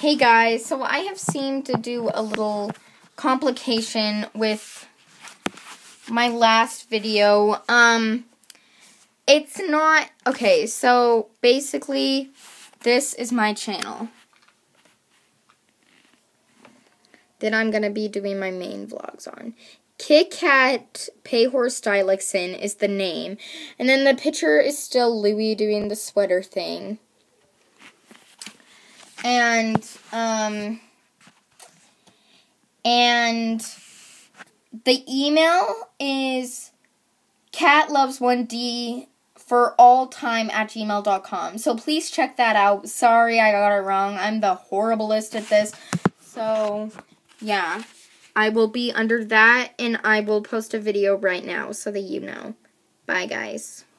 Hey guys, so I have seemed to do a little complication with my last video. It's not, okay, so basically this is my channel that I'm going to be doing my main vlogs on. Kit Kat Payhorse Stylixen is the name, and then the picture is still Louie doing the sweater thing. And the email is catloves1d for alltime@gmail.com. So please check that out. Sorry I got it wrong. I'm the horriblest at this. So, yeah. I will be under that, and I will post a video right now so that you know. Bye, guys.